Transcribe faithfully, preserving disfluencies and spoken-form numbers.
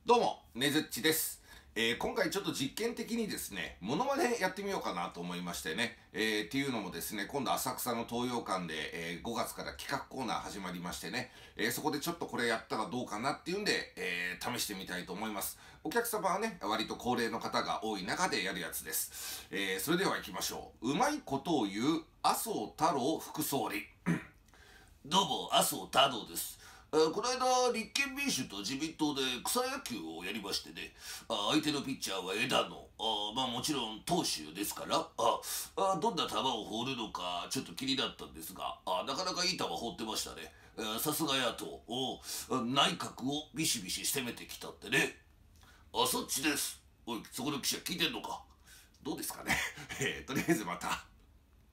どうも、ねずっちです。えー今回ちょっと実験的にですね、モノマネやってみようかなと思いましてね。えーっていうのもですね、今度浅草の東洋館で、えーごがつから企画コーナー始まりましてね、えーそこでちょっとこれやったらどうかなっていうんで、えー試してみたいと思います。お客様はね、割と高齢の方が多い中でやるやつです。えーそれでは行きましょう。うまいことを言う麻生太郎副総理。どうも、麻生太郎です。えーこの間、立憲民主と自民党で草野球をやりましてね、あ相手のピッチャーは枝野、あまあもちろん投手ですから、ああどんな球を放るのかちょっと気になったんですが、あなかなかいい球放ってましたね。えーさすが野党お、内閣をビシビシ攻めてきたってね。あ、そっちです。おい、そこの記者聞いてんのか。どうですかね。えーとりあえずまた。